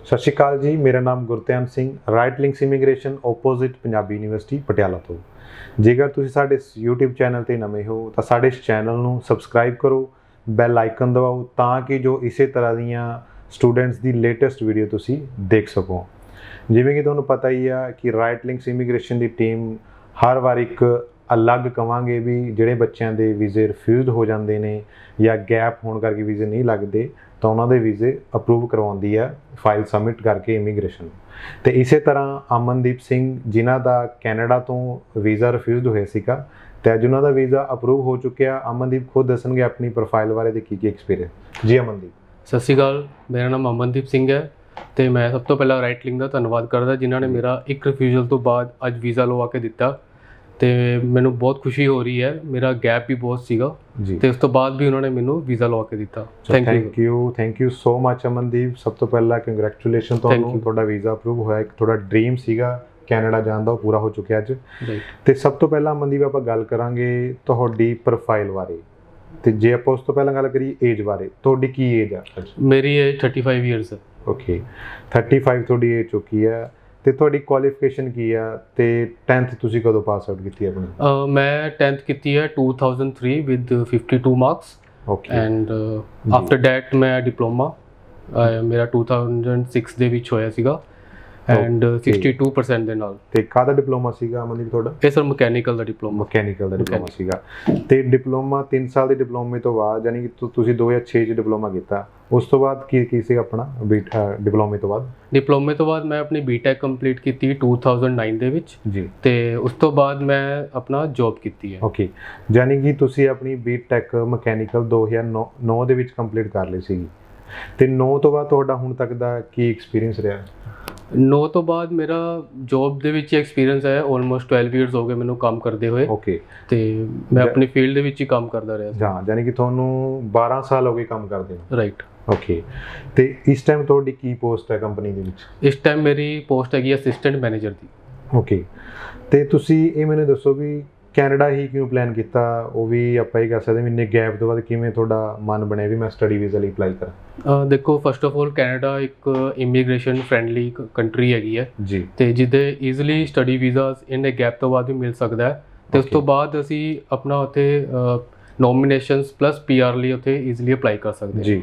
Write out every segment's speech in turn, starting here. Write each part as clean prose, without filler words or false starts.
ਸਤਿ ਸ਼੍ਰੀ ਅਕਾਲ ਜੀ, ਮੇਰਾ ਨਾਮ Gurdhian Singh, Right Links Immigration opposite Punjabi University Patiala ਤੋਂ। ਜੇਕਰ ਤੁਸੀਂ ਸਾਡੇ YouTube ਚੈਨਲ ਤੇ ਨਵੇਂ ਹੋ ਤਾਂ ਸਾਡੇ ਇਸ ਚੈਨਲ ਨੂੰ ਸਬਸਕ੍ਰਾਈਬ ਕਰੋ, ਬੈਲ ਆਈਕਨ ਦਬਾਓ ਤਾਂ ਕਿ ਜੋ ਇਸੇ ਤਰ੍ਹਾਂ ਦੀਆਂ ਸਟੂਡੈਂਟਸ ਦੀ ਲੇਟੈਸਟ ਵੀਡੀਓ ਤੁਸੀਂ ਦੇਖ ਸਕੋ। ਜਿਵੇਂ ਕਿ ਤੁਹਾਨੂੰ ਪਤਾ ਹੀ ਆ ਕਿ ਰਾਈਟ ਲਿੰਕਸ ਇਮੀਗ੍ਰੇਸ਼ਨ ਦੀ ਟੀਮ ਹਰ ਵਾਰ ਇੱਕ ਅਲੱਗ ਕਵਾਂਗੇ ਵੀ ਜਿਹੜੇ ਬੱਚਿਆਂ ਦੇ ਵੀਜ਼ੇ ਰਿਫਿਊਜ਼ਡ ਹੋ ਜਾਂਦੇ ਨੇ ਜਾਂ ਗੈਪ ਹੋਣ ਕਰਕੇ ਵੀਜ਼ੇ ਨਹੀਂ ਲੱਗਦੇ ਤਾਂ ਉਹਨਾਂ ਦੇ ਵੀਜ਼ੇ ਅਪਰੂਵ ਕਰਵਾਉਂਦੀ ਆ ਫਾਈਲ ਸਬਮਿਟ ਕਰਕੇ ਇਮੀਗ੍ਰੇਸ਼ਨ। ਤੇ ਇਸੇ ਤਰ੍ਹਾਂ ਅਮਨਦੀਪ ਸਿੰਘ ਜਿਨ੍ਹਾਂ ਦਾ ਕੈਨੇਡਾ ਤੋਂ ਵੀਜ਼ਾ ਰਿਫਿਊਜ਼ਡ ਹੋਇਆ ਸੀਗਾ ਤੇ ਅੱਜ ਉਹਨਾਂ ਦਾ ਵੀਜ਼ਾ ਅਪਰੂਵ ਹੋ ਚੁੱਕਿਆ। ਅਮਨਦੀਪ ਖੁਦ ਦੱਸਣਗੇ ਆਪਣੀ ਪ੍ਰੋਫਾਈਲ ਬਾਰੇ ਤੇ ਕੀ ਐਕਸਪੀਰੀਅੰਸ। ਜੀ ਅਮਨਦੀਪ। ਸਤਿ ਸ਼੍ਰੀ ਅਕਾਲ, ਮੇਰਾ ਨਾਮ ਅਮਨਦੀਪ ਸਿੰਘ ਹੈ ਤੇ ਮੈਂ ਸਭ ਤੋਂ ਪਹਿਲਾਂ ਰਾਈਟ ਲਿੰਕ ਦਾ ਧੰਨਵਾਦ ਕਰਦਾ ਜਿਨ੍ਹਾਂ ਨੇ ਮੇਰਾ ਇੱਕ ਰਿਫਿਊਜ਼ਲ ਤੋਂ ਬਾਅਦ ਅੱਜ ਵੀਜ਼ਾ ਲਵਾ ਕੇ ਦਿੱਤਾ ਤੇ ਮੈਨੂੰ ਬਹੁਤ ਖੁਸ਼ੀ ਹੋ ਰਹੀ ਹੈ। ਮੇਰਾ ਗੈਪ ਵੀ ਬਹੁਤ ਸੀਗਾ ਤੇ ਉਸ ਤੋਂ ਬਾਅਦ ਵੀ ਉਹਨਾਂ ਨੇ ਮੈਨੂੰ ਵੀਜ਼ਾ ਲਵਾ ਕੇ ਦਿੱਤਾ। Thank you so much Amandeep. ਸਭ ਤੋਂ ਪਹਿਲਾਂ ਕੰਗ੍ਰੈਚੁਲੇਸ਼ਨ ਤੁਹਾਨੂੰ, ਤੁਹਾਡਾ ਵੀਜ਼ਾ ਅਪਰੂਵ ਹੋਇਆ। ਇੱਕ ਤੁਹਾਡਾ ਡ੍ਰੀਮ ਸੀਗਾ ਕੈਨੇਡਾ ਜਾਣ ਦਾ, ਉਹ ਪੂਰਾ ਹੋ ਚੁੱਕਿਆ ਅੱਜ। ਤੇ ਸਭ ਤੋਂ ਪਹਿਲਾਂ ਅਮਨਦੀਪ ਆਪਾਂ ਗੱਲ ਕਰਾਂਗੇ ਤੁਹਾਡੀ ਪ੍ਰੋਫਾਈਲ ਬਾਰੇ ਤੇ ਜੇ ਆਪਾਂ ਉਸ ਤੋਂ ਪਹਿਲਾਂ ਗੱਲ ਕਰੀਏ ਏਜ ਬਾਰੇ, ਤੁਹਾਡੀ ਕੀ ਏਜ ਆ? ਮੇਰੀ ਏਜ 35 ਇਅਰਸ ਹੈ। ਓਕੇ, 35 ਤੁਹਾਡੀ ਏਜ ਚੁੱਕੀ ਹੈ ਤੇ ਤੁਹਾਡੀ ਕੁਆਲੀਫਿਕੇਸ਼ਨ ਕੀ ਆ ਤੇ 10th ਤੁਸੀਂ ਕਦੋਂ ਪਾਸ ਆਊਟ ਕੀਤੀ ਆਪਣੀ? ਮੈਂ 10th ਕੀਤੀ ਹੈ 2003 with 52 marks. Okay, and after that ਮੈਂ ਡਿਪਲੋਮਾ ਮੇਰਾ 2006 ਦੇ ਵਿੱਚ ਹੋਇਆ ਸੀਗਾ ਐਂਡ 62% ਦੇ ਨਾਲ। ਤੇ ਕਾਹਦਾ ਡਿਪਲੋਮਾ ਸੀਗਾ ਅਮਨਦੀਪ ਤੁਹਾਡਾ? ਇਹ ਸਰ ਮਕੈਨੀਕਲ ਦਾ ਡਿਪਲੋਮਾ ਸੀਗਾ। ਤੇ ਡਿਪਲੋਮਾ 3 ਸਾਲ ਦੇ ਡਿਪਲੋਮੇ ਤੋਂ ਬਾਅਦ ਯਾਨੀ ਕਿ ਤੁਸੀਂ 2006 ਚ ਡਿਪਲੋਮਾ ਕੀਤਾ, ਉਸ ਤੋਂ ਬਾਅਦ ਕੀ ਸੀ ਆਪਣਾ ਡਿਪਲੋਮੇ ਤੋਂ ਬਾਅਦ? ਡਿਪਲੋਮੇ ਤੋਂ ਬਾਅਦ ਮੈਂ ਆਪਣੀ ਬੀਟੈਕ ਕੰਪਲੀਟ ਕੀਤੀ 2009 ਦੇ ਵਿੱਚ ਜੀ ਤੇ ਉਸ ਤੋਂ ਬਾਅਦ ਮੈਂ ਆਪਣਾ ਜੌਬ ਕੀਤੀ ਹੈ। ਓਕੇ, ਯਾਨੀ ਕਿ ਤੁਸੀਂ ਆਪਣੀ ਬੀਟੈਕ ਮਕੈਨੀਕਲ 2009 ਦੇ ਵਿੱਚ ਕੰਪਲੀਟ ਕਰ ਲਈ ਸੀਗੀ ਤੇ 9 ਤੋਂ ਬਾਅਦ ਤੁਹਾਡਾ ਹੁਣ ਤੱਕ ਦਾ ਕੀ ਐਕਸਪੀਰੀਅੰਸ ਰਿਹਾ? 9 ਤੋਂ ਬਾਅਦ ਮੇਰਾ ਜੌਬ ਦੇ ਵਿੱਚ ਐਕਸਪੀਰੀਅੰਸ ਹੈ। ਆਲਮੋਸਟ 12 ਇਅਰਸ ਹੋ ਗਏ ਮੈਨੂੰ ਕੰਮ ਕਰਦੇ ਹੋਏ। ਓਕੇ, ਤੇ ਮੈਂ ਆਪਣੀ ਫੀਲਡ ਦੇ ਵਿੱਚ ਹੀ ਕੰਮ ਕਰਦਾ ਰਿਹਾ। ਹਾਂ, ਯਾਨੀ ਕਿ ਤੁਹਾਨੂੰ 12 ਸਾਲ ਹੋ ਗਏ ਕੰਮ ਕਰਦੇ ਹੋ। ਰਾਈਟ। ਓਕੇ, ਤੇ ਇਸ ਟਾਈਮ ਤੁਹਾਡੀ ਕੀ ਪੋਸਟ ਹੈ ਕੰਪਨੀ ਦੇ ਵਿੱਚ? ਇਸ ਟਾਈਮ ਮੇਰੀ ਪੋਸਟ ਹੈਗੀ ਅਸਿਸਟੈਂਟ ਮੈਨੇਜਰ ਦੀ। ਓਕੇ, ਤੇ ਤੁਸੀਂ ਇਹ ਮੈਨੂੰ ਦੱਸੋ ਵੀ ਕੈਨੇਡਾ ਹੀ ਕਿਉਂ ਪਲਾਨ ਕੀਤਾ? ਉਹ ਵੀ ਆਪਾਂ ਇਹ ਕਹਿ ਸਕਦੇ ਵੀ ਇੰਨੇ ਗੈਪ ਤੋਂ ਬਾਅਦ ਕਿਵੇਂ ਤੁਹਾਡਾ ਮਨ ਬਣਿਆ ਵੀ ਮੈਂ ਸਟੱਡੀ ਵੀਜ਼ਾ ਲਈ ਅਪਲਾਈ ਕਰਾਂ? ਦੇਖੋ, ਫਸਟ ਆਫ ਆਲ ਕੈਨੇਡਾ ਇੱਕ ਇਮੀਗ੍ਰੇਸ਼ਨ ਫਰੈਂਡਲੀ ਕੰਟਰੀ ਹੈਗੀ ਹੈ ਜੀ ਤੇ ਜਿਹਦੇ ਈਜ਼ੀਲੀ ਸਟੱਡੀ ਵੀਜ਼ਾਸ ਇੰਨੇ ਗੈਪ ਤੋਂ ਬਾਅਦ ਵੀ ਮਿਲ ਸਕਦਾ ਹੈ ਤੇ ਉਸ ਤੋਂ ਬਾਅਦ ਅਸੀਂ ਆਪਣਾ ਉੱਥੇ ਨੋਮੀਨੇਸ਼ਨਸ ਪਲੱਸ PR ਲਈ ਉੱਥੇ ਈਜ਼ੀਲੀ ਅਪਲਾਈ ਕਰ ਸਕਦੇ ਜੀ।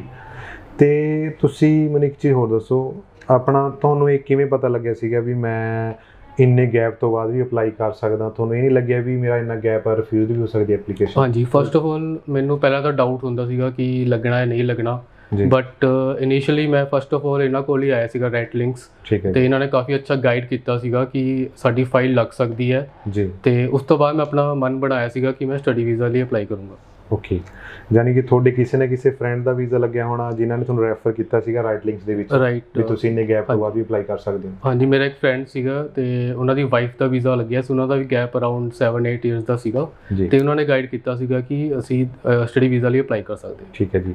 ਤੇ ਤੁਸੀਂ ਮੈਨੂੰ ਇੱਕ ਚੀਜ਼ ਹੋਰ ਦੱਸੋ, ਆਪਣਾ ਤੁਹਾਨੂੰ ਇਹ ਕਿਵੇਂ ਪਤਾ ਲੱਗਿਆ ਸੀਗਾ ਵੀ ਮੈਂ ਇੰਨੇ ਗੈਪ ਤੋਂ ਬਾਅਦ ਵੀ ਅਪਲਾਈ ਕਰ ਸਕਦਾ? ਤੁਹਾਨੂੰ ਇਹ ਨਹੀਂ ਲੱਗਿਆ ਵੀ ਮੇਰਾ ਇੰਨਾ ਗੈਪ ਆ, ਰਿਫਿਊਜ਼ ਵੀ ਹੋ ਸਕਦੀ ਐਪਲੀਕੇਸ਼ਨ? ਹਾਂਜੀ, ਫਸਟ ਆਫ ਆਲ ਮੈਨੂੰ ਪਹਿਲਾਂ ਤਾਂ ਡਾਊਟ ਹੁੰਦਾ ਸੀਗਾ ਕਿ ਲੱਗਣਾ ਹੈ ਨਹੀਂ ਲੱਗਣਾ, ਬਟ ਇਨੀਸ਼ੀਅਲੀ ਮੈਂ ਫਸਟ ਆਫ ਆਲ ਇਹਨਾਂ ਕੋਲ ਹੀ ਆਇਆ ਸੀਗਾ ਰਾਈਟ ਲਿੰਕਸ ਤੇ ਇਹਨਾਂ ਨੇ ਕਾਫੀ ਅੱਛਾ ਗਾਈਡ ਕੀਤਾ ਸੀਗਾ ਕਿ ਸਾਡੀ ਫਾਈਲ ਲੱਗ ਸਕਦੀ ਹੈ ਜੀ ਤੇ ਉਸ ਤੋਂ ਬਾਅਦ ਮੈਂ ਆਪਣਾ ਮਨ ਬਣਾਇਆ ਸੀਗਾ ਕਿ ਮੈਂ ਸਟੱਡੀ ਵੀਜ਼ਾ ਲਈ ਅਪਲਾਈ ਕਰੂੰਗਾ। ਓਕੇ, ਯਾਨੀ ਕਿ ਤੁਹਾਡੇ ਕਿਸੇ ਨਾ ਕਿਸੇ ਫਰੈਂਡ ਦਾ ਵੀਜ਼ਾ ਲੱਗਿਆ ਹੋਣਾ ਜਿਨ੍ਹਾਂ ਨੇ ਤੁਹਾਨੂੰ ਰੈਫਰ ਕੀਤਾ ਸੀਗਾ ਰਾਈਟ ਲਿੰਕਸ ਦੇ ਵਿੱਚ ਵੀ ਤੁਸੀਂ ਇੰਨੇ ਗੈਪ ਤੋਂ ਬਾਅਦ ਵੀ ਅਪਲਾਈ ਕਰ ਸਕਦੇ ਹੋ? ਹਾਂਜੀ, ਮੇਰਾ ਇੱਕ ਫਰੈਂਡ ਸੀਗਾ ਤੇ ਉਹਨਾਂ ਦੀ ਵਾਈਫ ਦਾ ਵੀਜ਼ਾ ਲੱਗਿਆ ਸੀ, ਉਹਨਾਂ ਦਾ ਵੀ ਗੈਪ ਅਰਾਊਂਡ 7-8 ਇਅਰਸ ਦਾ ਸੀਗਾ ਤੇ ਉਹਨਾਂ ਨੇ ਗਾਈਡ ਕੀਤਾ ਸੀਗਾ ਕਿ ਅਸੀਂ ਸਟੱਡੀ ਵੀਜ਼ਾ ਲਈ ਅਪਲਾਈ ਕਰ ਸਕਦੇ ਹਾਂ। ਠੀਕ ਹੈ ਜੀ।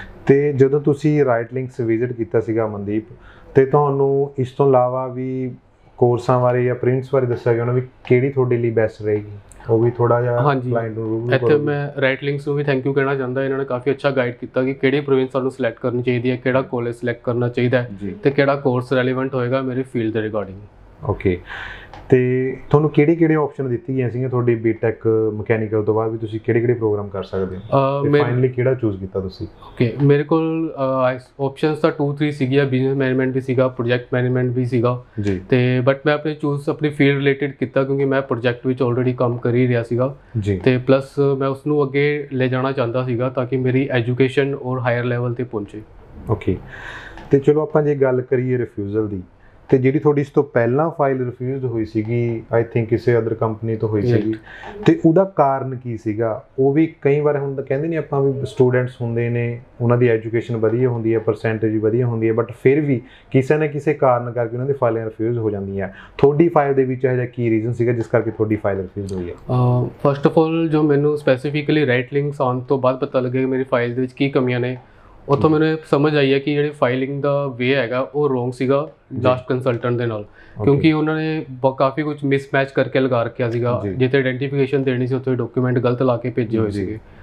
ਤੇ ਜਦੋਂ ਤੁਸੀਂ ਰਾਈਟ ਲਿੰਕਸ ਵਿਜ਼ਿਟ ਕੀਤਾ ਸੀਗਾ ਮਨਦੀਪ, ਤੇ ਤੁਹਾਨੂੰ ਇਸ ਤੋਂ ਇਲਾਵਾ ਵੀ ਕੋਰਸਾਂ ਬਾਰੇ ਜਾਂ ਪ੍ਰਿੰਟਸ ਬਾਰੇ ਦੱਸਿਆ ਗਿਆ ਹੋਣਾ ਵੀ ਕਿਹੜੀ ਤੁਹਾਡੇ ਲਈ ਬੈਸਟ ਰਹੇਗੀ? ਉਹ ਵੀ ਥੋੜਾ ਜਿਹਾ ਕਲਾਇੰਟ ਨੂੰ ਇੱਥੇ ਮੈਂ ਰਾਈਟ ਲਿੰਕਸ ਨੂੰ ਵੀ ਥੈਂਕ ਯੂ ਕਹਿਣਾ ਚਾਹੁੰਦਾ। ਇਹਨਾਂ ਨੇ ਕਾਫੀ ਅੱਛਾ ਗਾਈਡ ਕੀਤਾ ਕਿ ਕਿਹੜੀ ਪ੍ਰੋਵਿੰਸ ਸਾਨੂੰ ਸਿਲੈਕਟ ਕਰਨੀ ਚਾਹੀਦੀ ਹੈ, ਕਿਹੜਾ ਕਾਲਜ ਸਿਲੈਕਟ ਕਰਨਾ ਚਾਹੀਦਾ ਹੈ ਤੇ ਕਿਹੜਾ ਕੋਰਸ ਰੈਲੇਵੈਂਟ ਹੋਏਗਾ ਮੇਰੀ ਫੀਲਡ ਦੇ ਰਿਗਾਰਡਿੰਗ। ਓਕੇ, ਤੇ ਤੁਹਾਨੂੰ ਕਿਹੜੇ ਆਪਸ਼ਨ ਦਿੱਤੀ ਗਈਆਂ ਸੀਗੀਆਂ ਤੁਹਾਡੀ ਬੀਟੈਕ ਮਕੈਨੀਕਲ ਤੋਂ ਬਾਅਦ ਵੀ ਤੁਸੀਂ ਕਿਹੜੇ ਪ੍ਰੋਗਰਾਮ ਕਰ ਸਕਦੇ ਹੋ? ਫਾਈਨਲੀ ਕਿਹੜਾ ਚੂਜ਼ ਕੀਤਾ ਤੁਸੀਂ? ਓਕੇ, ਮੇਰੇ ਕੋਲ ਆਪਸ਼ਨਸ ਤਾਂ 2-3 ਸੀਗੀਆਂ, ਬਿਜ਼ਨਸ ਮੈਨੇਜਮੈਂਟ ਵੀ ਸੀਗਾ, ਪ੍ਰੋਜੈਕਟ ਮੈਨੇਜਮੈਂਟ ਵੀ ਸੀਗਾ ਜੀ ਤੇ ਬਟ ਮੈਂ ਆਪਣੇ ਚੂਜ਼ ਆਪਣੀ ਫੀਲਡ ਰਿਲੇਟਡ ਕੀਤਾ ਕਿਉਂਕਿ ਮੈਂ ਪ੍ਰੋਜੈਕਟ ਵਿੱਚ ਆਲਰੇਡੀ ਕੰਮ ਕਰ ਹੀ ਰਿਹਾ ਸੀਗਾ ਜੀ ਤੇ ਪਲੱਸ ਮੈਂ ਉਸ ਨੂੰ ਅੱਗੇ ਲੈ ਜਾਣਾ ਚਾਹੁੰਦਾ ਸੀਗਾ ਤਾਂ ਕਿ ਮੇਰੀ ਐਜੂਕੇਸ਼ਨ ਔਰ ਹਾਇਰ ਲੈਵਲ ਤੇ ਪਹੁੰਚੇ। ਓਕੇ, ਤੇ ਚਲੋ ਆਪਾਂ ਜੇ ਗੱਲ ਕਰੀਏ ਰਿਫਿਊਜ਼ਲ ਦੀ, ਤੇ ਜਿਹੜੀ ਤੁਹਾਡੀ ਇਸ ਤੋਂ ਪਹਿਲਾਂ ਫਾਈਲ ਰਿਫਿਊਜ਼ਡ ਹੋਈ ਸੀਗੀ ਆਈ ਥਿੰਕ ਕਿਸੇ ਅਦਰ ਕੰਪਨੀ ਤੋਂ ਹੋਈ ਸੀਗੀ, ਤੇ ਉਹਦਾ ਕਾਰਨ ਕੀ ਸੀਗਾ? ਉਹ ਵੀ ਕਈ ਵਾਰ ਹੁਣ ਤਾਂ ਕਹਿੰਦੇ ਨੇ ਆਪਾਂ ਵੀ ਸਟੂਡੈਂਟਸ ਹੁੰਦੇ ਨੇ, ਉਹਨਾਂ ਦੀ ਐਜੂਕੇਸ਼ਨ ਵਧੀਆ ਹੁੰਦੀ ਹੈ, ਪਰਸੈਂਟੇਜ ਵੀ ਵਧੀਆ ਹੁੰਦੀ ਹੈ, ਬਟ ਫਿਰ ਵੀ ਕਿਸੇ ਨਾ ਕਿਸੇ ਕਾਰਨ ਕਰਕੇ ਉਹਨਾਂ ਦੀ ਫਾਈਲਾਂ ਰਿਫਿਊਜ਼ ਹੋ ਜਾਂਦੀਆਂ। ਤੁਹਾਡੀ ਫਾਈਲ ਦੇ ਵਿੱਚ ਇਹੋ ਜਿਹਾ ਕੀ ਰੀਜ਼ਨ ਸੀਗਾ ਜਿਸ ਕਰਕੇ ਤੁਹਾਡੀ ਫਾਈਲ ਰਿਫਿਊਜ਼ ਹੋਈ ਹੈ? ਫਸਟ ਆਫ ਆਲ ਜੋ ਮੈਨੂੰ ਸਪੈਸੀਫਿਕਲੀ ਰਾਈਟ ਲਿੰਕਸ ਆਉਣ ਤੋਂ ਬਾਅਦ ਪਤਾ ਲੱਗਿਆ ਕਿ ਮੇਰੀ ਫਾਈਲ ਦੇ ਵਿੱਚ ਕੀ ਕਮੀਆਂ ਨੇ, ਉੱਥੋਂ ਮੈਨੂੰ ਸਮਝ ਆਈ ਹੈ ਕਿ ਜਿਹੜੀ ਫਾਈਲਿੰਗ ਦਾ ਵੇ ਹੈਗਾ ਉਹ ਰੋਂਗ ਸੀਗਾ ਲਾਸਟ ਕੰਸਲਟੈਂਟ ਦੇ ਨਾਲ ਕਿਉਂਕਿ ਉਹਨਾਂ ਨੇ ਕਾਫੀ ਕੁਝ ਮਿਸਮੈਚ ਕਰਕੇ ਲਗਾ ਰੱਖਿਆ ਸੀਗਾ। ਜਿੱਥੇ ਆਈਡੈਂਟੀਫਿਕੇਸ਼ਨ ਦੇਣੀ ਸੀ ਉੱਥੇ ਡਾਕੂਮੈਂਟ ਗਲਤ ਲਾ ਕੇ ਭੇਜੇ ਹੋਏ ਸੀਗੇ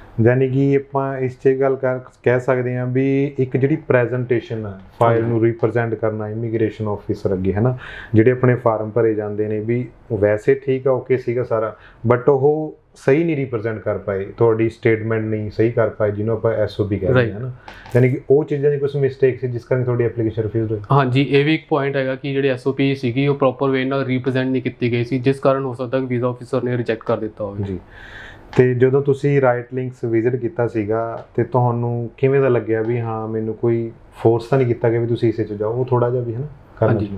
ਯਾਨੀ ਕਿ ਆਪਾਂ ਇਸ 'ਚ ਗੱਲ ਕਹਿ ਸਕਦੇ ਹਾਂ ਵੀ ਇੱਕ ਜਿਹੜੀ ਪ੍ਰੈਜੈਂਟੇਸ਼ਨ ਆ ਫਾਈਲ ਨੂੰ ਰਿਪਰੈਜ਼ੈਂਟ ਕਰਨਾ ਇਮੀਗ੍ਰੇਸ਼ਨ ਆਫਿਸਰ ਅੱਗੇ ਹੈ ਨਾ, ਜਿਹੜੇ ਆਪਣੇ ਫਾਰਮ ਭਰੇ ਜਾਂਦੇ ਨੇ ਵੀ ਵੈਸੇ ਠੀਕ ਆ ਓਕੇ ਸੀਗਾ ਸਾਰਾ, ਬਟ ਉਹ ਸਹੀ ਨਹੀਂ ਰਿਪਰੈਜ਼ੈਂਟ ਕਰ ਪਾਏ, ਤੁਹਾਡੀ ਸਟੇਟਮੈਂਟ ਨਹੀਂ ਸਹੀ ਕਰ ਪਾਏ ਜਿਹਨੂੰ ਆਪਾਂ SOP ਕਹਿੰਦੇ ਹਾਂ ਨਾ, ਯਾਨੀ ਕਿ ਉਹ ਚੀਜ਼ਾਂ ਦੀ ਕੁਝ ਮਿਸਟੇਕ ਸੀ ਜਿਸ ਕਾਰਨ ਤੁਹਾਡੀ ਐਪਲੀਕੇਸ਼ਨ ਰਿਫਿਊਜ਼ਡ ਹੋਈ। ਹਾਂਜੀ, ਇਹ ਵੀ ਇੱਕ ਪੁਆਇੰਟ ਹੈਗਾ ਕਿ ਜਿਹੜੀ SOP ਸੀਗੀ ਉਹ ਪ੍ਰੋਪਰ ਵੇ ਨਾਲ ਰਿਪਰੈਜ਼ੈਂਟ ਨਹੀਂ ਕੀਤੀ ਗਈ ਸੀ, ਜਿਸ ਕਾਰਨ ਹੋ ਸਕਦਾ ਕਿ ਵੀਜ਼ਾ ਆਫਿਸਰ ਨੇ ਰਿਜੈਕਟ ਕਰ ਦਿੱਤਾ ਹੋਵੇ ਜੀ। ਤੇ ਜਦੋਂ ਤੁਸੀਂ ਰਾਈਟ ਲਿੰਕਸ ਵਿਜ਼ਿਟ ਕੀਤਾ ਸੀਗਾ ਤੇ ਤੁਹਾਨੂੰ ਕਿਵੇਂ ਦਾ ਲੱਗਿਆ ਵੀ ਹਾਂ ਮੈਨੂੰ ਕੋਈ ਫੋਰਸ ਤਾਂ ਨਹੀਂ ਕੀਤਾ ਗਿਆ ਵੀ ਤੁਸੀਂ ਇਸੇ 'ਚ ਜਾਓ, ਉਹ ਥੋੜਾ ਜਿਹਾ ਵੀ ਹੈ ਨਾ ਕਰਨਾ? ਹਾਂਜੀ,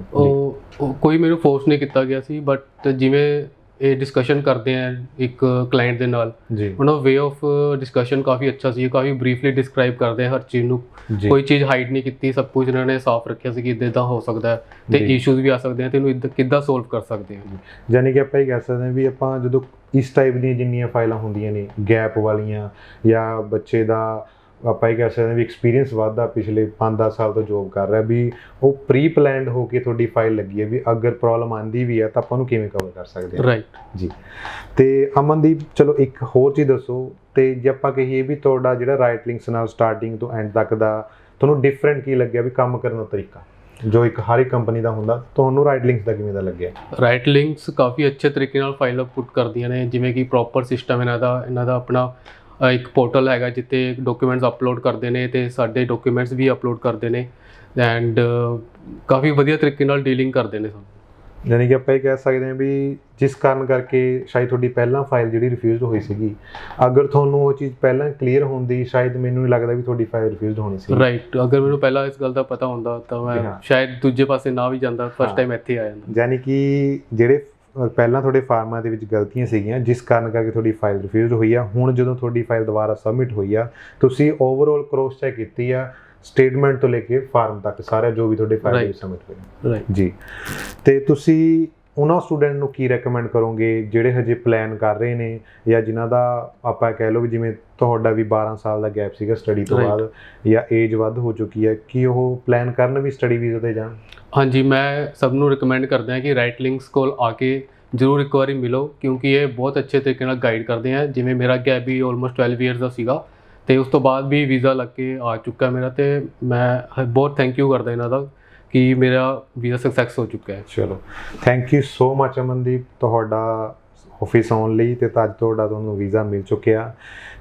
ਉਹ ਕੋਈ ਮੈਨੂੰ ਫੋਰਸ ਨਹੀਂ ਕੀਤਾ ਗਿਆ ਸੀ, ਬਟ ਜਿਵੇਂ ਇਹ ਡਿਸਕਸ਼ਨ ਕਰਦੇ ਆ ਇੱਕ ਕਲਾਇੰਟ ਦੇ ਨਾਲ ਜੀ, ਉਹਨਾਂ ਦਾ ਵੇ ਆਫ ਡਿਸਕਸ਼ਨ ਕਾਫੀ ਅੱਛਾ ਸੀ, ਕਾਫੀ ਬਰੀਫਲੀ ਡਿਸਕ੍ਰਾਈਬ ਕਰਦੇ ਆ ਹਰ ਚੀਜ਼ ਨੂੰ, ਕੋਈ ਚੀਜ਼ ਹਾਈਡ ਨਹੀਂ ਕੀਤੀ, ਸਭ ਕੁਝ ਇਹਨਾਂ ਨੇ ਸਾਫ਼ ਰੱਖਿਆ ਸੀ ਕਿ ਇੱਦਾਂ ਹੋ ਸਕਦਾ ਤੇ ਇਸ਼ੂਜ਼ ਵੀ ਆ ਸਕਦੇ ਆ ਤੇ ਇਹਨੂੰ ਕਿੱਦਾਂ ਸੋਲਵ ਕਰ ਸਕਦੇ ਹਾਂ। ਯਾਨੀ ਕਿ ਆਪਾਂ ਇਹ ਕਹਿ ਸਕਦੇ ਹਾਂ ਵੀ ਆਪਾਂ ਜਦੋਂ ਇਸ ਟਾਈਪ ਦੀਆਂ ਜਿੰਨੀਆਂ ਫਾਈਲਾਂ ਹੁੰਦੀਆਂ ਨੇ ਗੈਪ ਵਾਲੀਆਂ ਜਾਂ ਬੱਚੇ ਦਾ ਆਪਾਂ ਇਹ ਕਹਿ ਸਕਦੇ ਹਾਂ ਵੀ ਐਕਸਪੀਰੀਅੰਸ ਵੱਧਦਾ, ਪਿਛਲੇ 5-10 ਸਾਲ ਤੋਂ ਜੋਬ ਕਰ ਰਿਹਾ, ਵੀ ਉਹ ਪ੍ਰੀ ਪਲੈਨਡ ਹੋ ਕੇ ਤੁਹਾਡੀ ਫਾਈਲ ਲੱਗੀ ਹੈ ਵੀ ਅਗਰ ਪ੍ਰੋਬਲਮ ਆਉਂਦੀ ਵੀ ਹੈ ਤਾਂ ਆਪਾਂ ਉਹਨੂੰ ਕਿਵੇਂ ਕਵਰ ਕਰ ਸਕਦੇ ਹਾਂ। ਰਾਈਟ ਜੀ। ਤੇ ਅਮਨਦੀਪ ਚਲੋ ਇੱਕ ਹੋਰ ਚੀਜ਼ ਦੱਸੋ, ਤੇ ਜੇ ਆਪਾਂ ਕਹੀਏ ਵੀ ਤੁਹਾਡਾ ਜਿਹੜਾ ਰਾਈਟ ਲਿੰਕਸ ਨਾਲ ਸਟਾਰਟਿੰਗ ਤੋਂ ਐਂਡ ਤੱਕ ਦਾ ਤੁਹਾਨੂੰ ਡਿਫਰੈਂਟ ਕੀ ਲੱਗਿਆ ਵੀ ਕੰਮ ਕਰਨ ਦਾ ਤਰੀਕਾ ਜੋ ਇੱਕ ਹਰ ਇੱਕ ਕੰਪਨੀ ਦਾ ਹੁੰਦਾ, ਤੁਹਾਨੂੰ ਰਾਈਟ ਲਿੰਕਸ ਦਾ ਕਿਵੇਂ ਦਾ ਲੱਗਿਆ? ਰਾਈਟ ਲਿੰਕਸ ਕਾਫੀ ਅੱਛੇ ਤਰੀਕੇ ਨਾਲ ਫਾਈਲ ਆਊਟਪੁੱਟ ਕਰਦੀਆਂ ਨੇ, ਜਿਵੇਂ ਕਿ ਪ੍ਰੋਪਰ ਸਿਸਟਮ ਇਹਨਾਂ ਦਾ ਆਪਣਾ ਇੱਕ ਪੋਰਟਲ ਹੈਗਾ ਜਿੱਥੇ ਡਾਕੂਮੈਂਟਸ ਅਪਲੋਡ ਕਰਦੇ ਨੇ ਤੇ ਸਾਡੇ ਡਾਕੂਮੈਂਟਸ ਵੀ ਅਪਲੋਡ ਕਰਦੇ ਨੇ ਐਂਡ ਕਾਫੀ ਵਧੀਆ ਤਰੀਕੇ ਨਾਲ ਡੀਲਿੰਗ ਕਰਦੇ ਨੇ ਸਾਨੂੰ। ਯਾਨੀ ਕਿ ਆਪਾਂ ਇਹ ਕਹਿ ਸਕਦੇ ਹਾਂ ਵੀ ਜਿਸ ਕਾਰਨ ਕਰਕੇ ਸ਼ਾਇਦ ਤੁਹਾਡੀ ਪਹਿਲਾਂ ਫਾਈਲ ਜਿਹੜੀ ਰਿਫਿਊਜ਼ਡ ਹੋਈ ਸੀਗੀ, ਅਗਰ ਤੁਹਾਨੂੰ ਉਹ ਚੀਜ਼ ਪਹਿਲਾਂ ਕਲੀਅਰ ਹੁੰਦੀ ਸ਼ਾਇਦ ਮੈਨੂੰ ਨਹੀਂ ਲੱਗਦਾ ਵੀ ਤੁਹਾਡੀ ਫਾਈਲ ਰਿਫਿਊਜ਼ਡ ਹੋਣੀ ਸੀ। ਰਾਈਟ, ਅਗਰ ਮੈਨੂੰ ਪਹਿਲਾਂ ਇਸ ਗੱਲ ਦਾ ਪਤਾ ਹੁੰਦਾ ਤਾਂ ਮੈਂ ਸ਼ਾਇਦ ਦੂਜੇ ਪਾਸੇ ਨਾ ਵੀ ਜਾਂਦਾ, ਫਸਟ ਟਾਈਮ ਇੱਥੇ ਆ ਜਾਂਦਾ। ਯਾਨੀ ਕਿ ਜਿਹੜੇ ਪਹਿਲਾਂ ਤੁਹਾਡੇ ਫਾਰਮਾਂ ਦੇ ਵਿੱਚ ਗਲਤੀਆਂ ਸੀਗੀਆਂ ਜਿਸ ਕਾਰਨ ਕਰਕੇ ਤੁਹਾਡੀ ਫਾਈਲ ਰਿਫਿਊਜ਼ਡ ਹੋਈ ਆ, ਹੁਣ ਜਦੋਂ ਤੁਹਾਡੀ ਫਾਈਲ ਦੁਬਾਰਾ ਸਬਮਿਟ ਹੋਈ ਆ ਤੁਸੀਂ ਓਵਰਆਲ ਕ੍ਰੋਸ ਚੈੱਕ ਕੀਤੀ ਆ ਸਟੇਟਮੈਂਟ ਤੋਂ ਲੈ ਕੇ ਫਾਰਮ ਤੱਕ ਸਾਰਾ ਜੋ ਵੀ ਤੁਹਾਡੇ ਫਾਈਲ ਵਿੱਚ ਸਬਮਿਟ ਹੋਇਆ ਜੀ। ਤੇ ਤੁਸੀਂ ਉਹਨਾਂ ਸਟੂਡੈਂਟ ਨੂੰ ਕੀ ਰეკਮੈਂਡ ਕਰੋਗੇ ਜਿਹੜੇ ਹਜੇ ਪਲਾਨ ਕਰ ਰਹੇ ਨੇ ਜਾਂ ਜਿਨ੍ਹਾਂ ਦਾ ਆਪਾਂ ਕਹਿ ਲਓ ਵੀ ਜਿਵੇਂ ਤੁਹਾਡਾ ਵੀ 12 ਸਾਲ ਦਾ ਗੈਪ ਸੀਗਾ ਸਟੱਡੀ ਤੋਂ ਬਾਅਦ ਜਾਂ ਏਜ ਵੱਧ ਹੋ ਚੁੱਕੀ ਹੈ, ਕਿ ਉਹ ਪਲਾਨ ਕਰਨ ਵੀ ਸਟੱਡੀ ਵੀਜ਼ਾ 'ਤੇ ਜਾਣ? ਹਾਂਜੀ, ਮੈਂ ਸਭ ਨੂੰ ਰਿਕਮੈਂਡ ਕਰਦਾ ਕਿ ਰਾਈਟ ਲਿੰਕਸ ਕੋਲ ਆ ਕੇ ਜ਼ਰੂਰ ਇੱਕ ਵਾਰੀ ਮਿਲੋ, ਕਿਉਂਕਿ ਇਹ ਬਹੁਤ ਅੱਛੇ ਤਰੀਕੇ ਨਾਲ ਗਾਈਡ ਕਰਦੇ ਆ। ਜਿਵੇਂ ਮੇਰਾ ਗੈਪ ਵੀ ਆਲਮੋਸਟ 12 ਇਅਰਸ ਦਾ ਸੀਗਾ ਤੇ ਉਸ ਤੋਂ ਬਾਅਦ ਵੀ ਵੀਜ਼ਾ ਲੱਗ ਕੇ ਆ ਚੁੱਕਾ ਮੇਰਾ, ਤੇ ਮੈਂ ਬਹੁਤ ਥੈਂਕ ਯੂ ਕਰਦਾ ਇਹਨਾਂ ਦਾ ਕਿ ਮੇਰਾ ਵੀਜ਼ਾ ਸਕਸੈਸ ਹੋ ਚੁੱਕਾ ਹੈ। ਚਲੋ thank you so much Amandeep, ਤੁਹਾਡਾ ਆਫਿਸ ਆਉਣ ਲਈ ਤੇ ਅੱਜ ਤੁਹਾਨੂੰ ਵੀਜ਼ਾ ਮਿਲ ਚੁੱਕਿਆ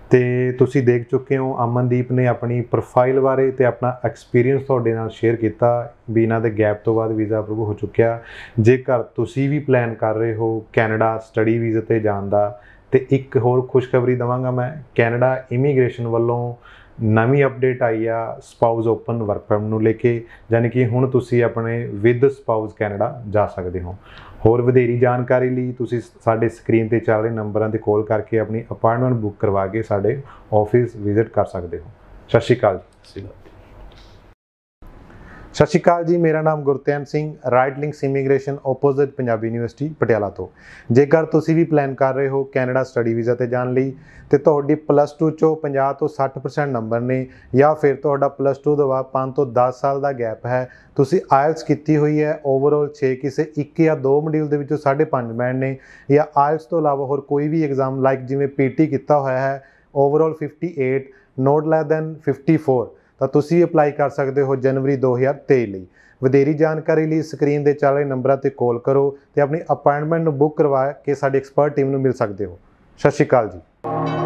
ਤੇ ਤੁਸੀਂ ਦੇਖ ਚੁੱਕੇ ਹੋ ਅਮਨਦੀਪ ਨੇ ਆਪਣੀ ਪ੍ਰੋਫਾਈਲ ਬਾਰੇ ਤੇ ਆਪਣਾ ਐਕਸਪੀਰੀਅੰਸ ਤੁਹਾਡੇ ਨਾਲ ਸ਼ੇਅਰ ਕੀਤਾ ਵੀ ਇਹਨਾਂ ਦੇ ਗੈਪ ਤੋਂ ਬਾਅਦ ਵੀਜ਼ਾ ਅਪਰੂਵ ਹੋ ਚੁੱਕਿਆ। ਜੇਕਰ ਤੁਸੀਂ ਵੀ ਪਲਾਨ ਕਰ ਰਹੇ ਹੋ ਕੈਨੇਡਾ ਸਟੱਡੀ ਵੀਜ਼ੇ 'ਤੇ ਜਾਣ ਦਾ, ਤੇ ਇੱਕ ਹੋਰ ਖੁਸ਼ਖਬਰੀ ਦੇਵਾਂਗਾ ਮੈਂ, ਕੈਨੇਡਾ ਇਮੀਗ੍ਰੇਸ਼ਨ ਵੱਲੋਂ ਨਵੀਂ ਅਪਡੇਟ ਆਈ ਆ ਸਪਾਊਸ ਓਪਨ ਵਰਕ ਪਰਮਿਟ ਨੂੰ ਲੈ ਕੇ, ਯਾਨੀ ਕਿ ਹੁਣ ਤੁਸੀਂ ਆਪਣੇ ਵਿਦ ਸਪਾਊਸ ਕੈਨੇਡਾ ਜਾ ਸਕਦੇ ਹੋ। ਹੋਰ ਵਧੇਰੀ ਜਾਣਕਾਰੀ ਲਈ ਤੁਸੀਂ ਸਾਡੇ ਸਕਰੀਨ ਤੇ ਚੱਲ ਰਹੇ ਨੰਬਰਾਂ 'ਤੇ ਕਾਲ ਕਰਕੇ ਆਪਣੀ ਅਪਾਇੰਟਮੈਂਟ ਬੁੱਕ ਕਰਵਾ ਕੇ ਸਾਡੇ ਆਫਿਸ ਵਿਜ਼ਿਟ ਕਰ ਸਕਦੇ ਹੋ। ਸਤਿ ਸ਼੍ਰੀ ਅਕਾਲ ਜੀ। ਸਤਿ ਸ਼੍ਰੀ ਅਕਾਲ ਜੀ, ਮੇਰਾ ਨਾਮ Gurtian Singh, Right Links Immigration opposite Punjabi University Patiala ਤੋਂ। ਜੇਕਰ ਤੁਸੀਂ ਵੀ ਪਲਾਨ ਕਰ ਰਹੇ ਹੋ ਕੈਨੇਡਾ ਸਟੱਡੀ ਵੀਜ਼ਾ 'ਤੇ ਜਾਣ ਲਈ ਤੇ ਤੁਹਾਡੀ +2 ਚੋਂ 50 ਤੋਂ 60% ਨੰਬਰ ਨੇ, ਜਾਂ ਫਿਰ ਤੁਹਾਡਾ +2 ਤੋਂ ਬਾਅਦ 5 ਤੋਂ 10 ਸਾਲ ਦਾ ਗੈਪ ਹੈ, ਤੁਸੀਂ ਆਇਲਸ ਕੀਤੀ ਹੋਈ ਹੈ ਓਵਰਆਲ 6, ਕਿਸੇ 1 ਜਾਂ 2 ਮੋਡਿਊਲ ਦੇ ਵਿੱਚੋਂ 5.5 ਬੈਂਡ ਨੇ, ਜਾਂ ਆਇਲਸ ਤੋਂ ਇਲਾਵਾ ਹੋਰ ਕੋਈ ਵੀ ਐਗਜ਼ਾਮ ਲਾਈਕ ਜਿਵੇਂ PT ਕੀਤਾ ਹੋਇਆ ਹੈ ਓਵਰਆਲ 58 ਨੋਟ ਲੈਸ ਦੈਨ 54, ਤਾਂ ਤੁਸੀਂ ਅਪਲਾਈ ਕਰ ਸਕਦੇ ਹੋ ਜਨਵਰੀ 2023 ਲਈ। ਵਧੇਰੀ ਜਾਣਕਾਰੀ ਲਈ ਸਕਰੀਨ ਦੇ ਚੱਲ ਰਹੇ ਨੰਬਰਾਂ 'ਤੇ ਕਾਲ ਕਰੋ ਤੇ ਆਪਣੀ ਅਪਾਇੰਟਮੈਂਟ ਨੂੰ ਬੁੱਕ ਕਰਵਾ ਕੇ ਸਾਡੀ ਐਕਸਪਰਟ ਟੀਮ ਨੂੰ ਮਿਲ ਸਕਦੇ ਹੋ। ਸਤਿ ਸ਼੍ਰੀ ਅਕਾਲ ਜੀ।